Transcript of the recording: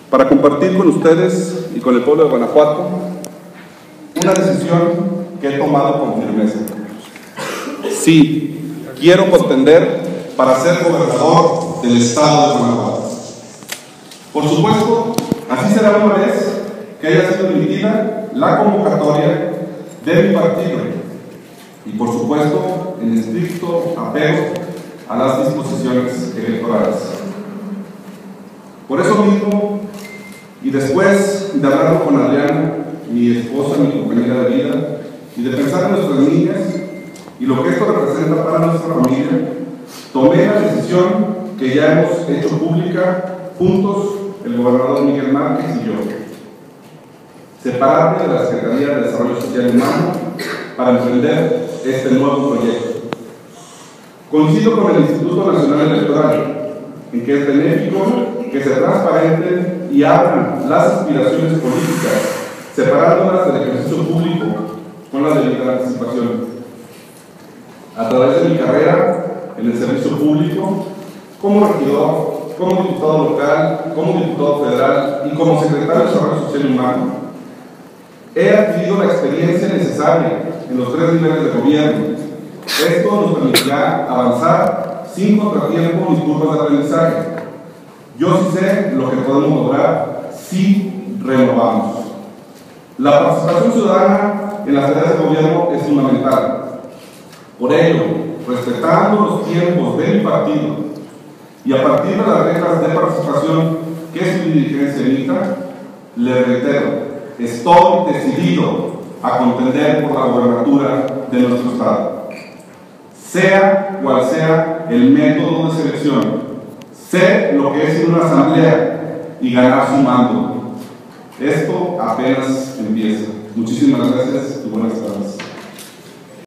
para compartir con ustedes y con el pueblo de Guanajuato una decisión que he tomado con firmeza. Sí, quiero contender para ser gobernador del estado de Guanajuato. Por supuesto, así será una vez que haya sido emitida la convocatoria de mi partido y, por supuesto, en estricto apego a las disposiciones electorales. Por eso mismo, y después de hablarlo con Adriana, mi esposa, mi compañera de vida, y de pensar en nuestras niñas y lo que esto representa para nuestra familia, tomé la decisión que ya hemos hecho pública juntos el gobernador Miguel Márquez y yo: separarme de la Secretaría de Desarrollo Social y Humano para emprender este nuevo proyecto. Coincido con el Instituto Nacional Electoral en que es benéfico que se transparenten y abran las aspiraciones políticas, separándolas del ejercicio público con la debida anticipación. A través de mi carrera en el servicio público, como regidor, como diputado local, como diputado federal y como secretario de Desarrollo Social y Humano, he adquirido la experiencia necesaria en los 3 niveles de gobierno. Esto nos permitirá avanzar sin contratiempo ni curvas de aprendizaje. Yo sí sé lo que podemos lograr si renovamos. La participación ciudadana en las tareas de gobierno es fundamental. Por ello, respetando los tiempos de mi partido y a partir de las reglas de participación que su dirigencia emita, le reitero: estoy decidido a contender por la gobernatura de nuestro estado. Sea cual sea el método de selección, sé lo que es ir a una asamblea y ganar sumando. Esto apenas empieza. Muchísimas gracias y buenas tardes.